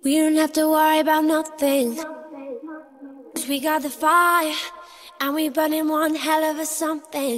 We don't have to worry about nothing, 'cause we got the fire, and we burning one hell of a something.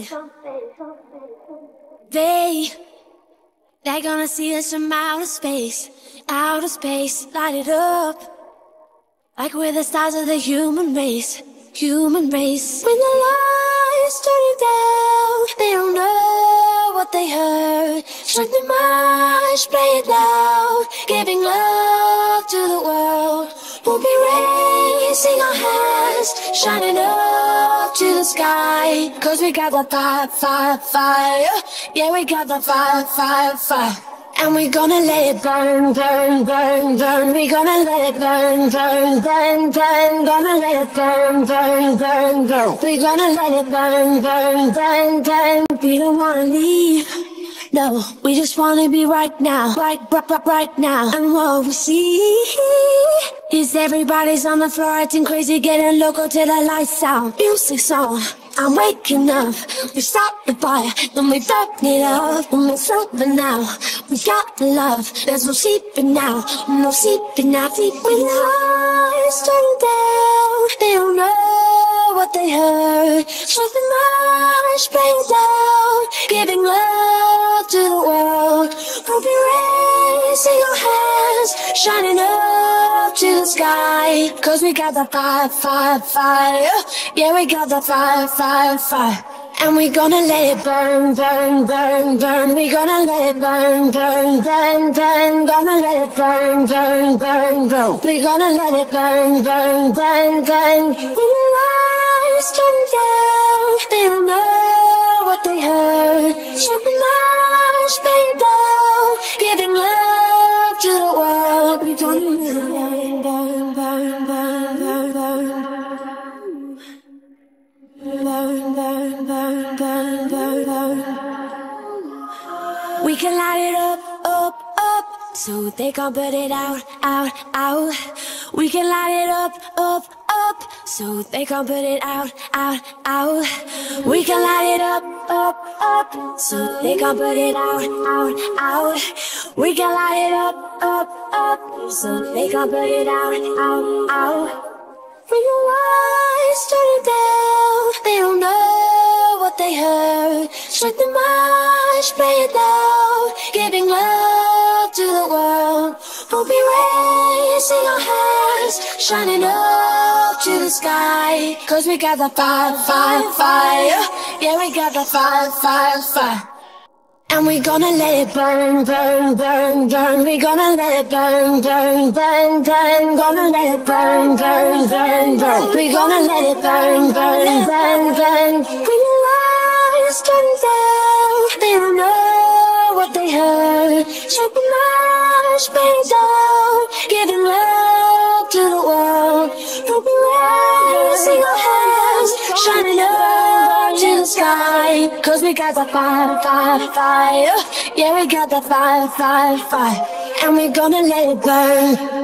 They're gonna see us from outer space, light it up, like we're the stars of the human race, human race. When the lights turning down, they don't know what they heard. Strike the march, play it loud, giving love to the world. We'll be raising our hands, shining up to the sky, 'cause we got the fire, fire, fire. Yeah, we got the fire, fire, fire. And we're gonna let it burn, burn, burn, burn. We're gonna let it burn, burn, burn, burn. Gonna let it burn, burn, burn, burn. We're gonna let it burn, burn, burn, burn. We don't wanna leave, no, we just wanna be right now, right now. And what we see is everybody's on the floor acting crazy, getting loco till the lights out. Music's on, I'm waking up. We start the fire, then we burn it up. We'll make something now. We got the love, there's no sleeping now, no sleeping now. Deep when the lights turn down, they don't know what they heard. Shut the march, play it down, giving love to the world. We'll be raising our hands, shining up to the sky, 'cause we got the fire, fire, fire. Yeah, we got the fire, fire, fire. And we're gonna let it burn, burn, burn, burn. We're gonna let it burn, burn, burn, burn. Gonna let it burn, burn, burn, burn. We're gonna let it burn, burn, burn, burn. When the lights turn down, they don't know what they heard. Shut the march, play it down, giving love to the world. We're gonna let it burn, burn, burn, burn, burn, burn. Burn, burn, burn, burn, burn, burn. We can light it up, up, up, so they can't put it out, out, out. We can light it up, up, up, so they can't put it out, out, out. We can light it up, up, up, so they can't put it out, out, out. We can light it up, up, so they can't put it out, out, out. When the lights turn down, they don't know what they heard. Strike the march, play it loud, giving love to the world. We'll be raising our hands, shining up to the sky, 'cause we got the fire, fire, fire. Yeah, we got the fire, fire, fire. And we're gonna let it burn, burn, burn, burn. We're gonna let it burn, burn, burn, burn. Gonna let it burn, burn, burn, burn. We're gonna let it burn, burn, burn, burn. When the lights turn down, they don't know what they heard. Shut the march, play it down, giving love to the world. We'll be raising our hands, shining up to the sky, 'cause we got the fire, fire, fire. Yeah, we got the fire, fire, fire. And we're gonna let it burn.